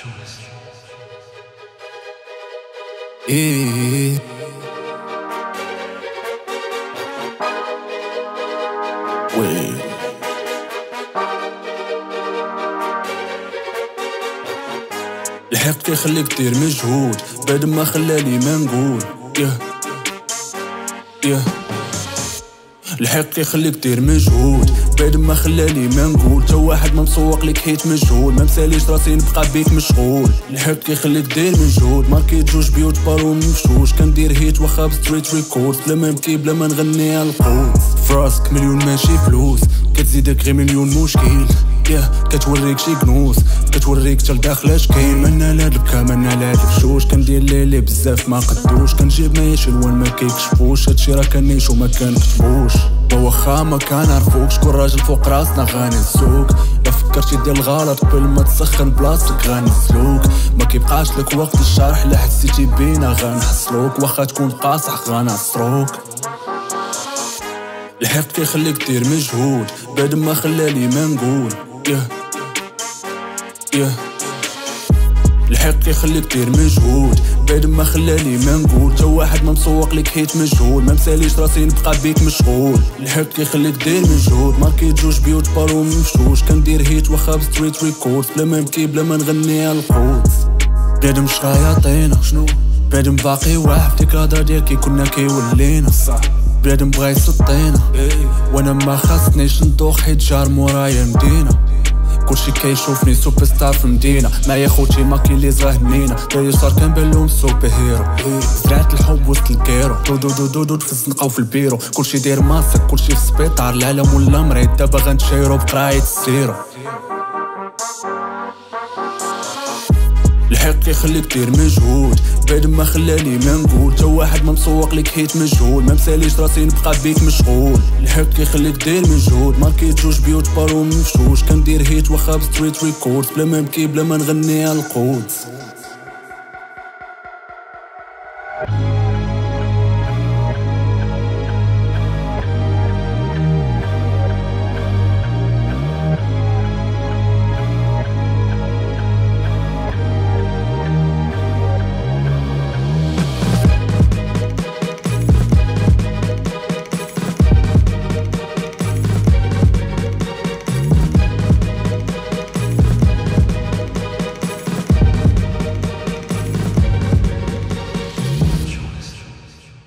إيه وي الحق يخليك دير مجهود بعد ما خلالي ما نقول الحق يخليك دير مجهود بعد ما خلالي ما نقول تا واحد ما مسوق لك حيت مجهول ما مساليش راسي نبقى بيك مشغول الحق يخليك دير مجهود ماركيت جوج بيوت بارو ممشوش كندير هيت واخا بستريت ريكورد بلا ما نبكي بلا ما نغني على القوت فراسك مليون ماشي فلوس كتزيدك غير مليون مشكل كتوريك شي كنوز كتوريك تا لداخل اش كاين منا لا البكا منا لا الفشوش كندير ليلي بزاف ما قدوش كنجيب مايش الوان ما كيكشفوش هادشي راه كنعيشو ما كنكتبوش واخا ما كنعرفوك شكون راجل فوق راسنا غنهزوك لا فكرتي دير الغلط قبل ما تسخن بلاصتك غنزلوك ما كيبقاش لك وقت الشرح لا حسيتي بينا غنحصلوك واخا تكون قاصح غنعصروك الحق يخليك دير مجهود بعد ما خلالي ما نقول الحق يخليك دير مجهود بعد ما خلالي ما نقول تا واحد ما مسوق لك حيت مجهول ما مساليش راسي نبقى بيك مشغول الحق يخليك دير مجهود ماركيت جوج بيوت بارو ممشوش كندير هيت واخا بستريت ريكورد بلا ما نبكي بلا ما نغني على القوت بنادم شغايطينا شنو بنادم باقي واحد ديك الهضره ديال كي كنا كيولينا صح بنادم بغا يسطينا وانا ما خاصنيش ندوخ حيت جار مورايا مدينه كلشي كيشوفني سوبر ستار في المدينه معايا خوتي ما كاين لي زراه هنينا تا يسار كنبان سوبر هيرو زرعت الحب وسط الكيرو دو في الزنقه وفي البيرو كلشي داير ماسك كلشي في السبيطار العالم ولا مريض دابا غنتشايرو بقرايه السيرو الحق يخليك دير مجهود بعد ما خلاني ما نقول تا واحد ما مسوق لك حيت مجهول ما مساليش راسي نبقى بيك مشغول الحق يخليك دير مجهود ماركيت جوج بيوت بارو ممشوش كندير هيت واخا بستريت ريكورد بلا ما نبكي بلا ما نغني على القوت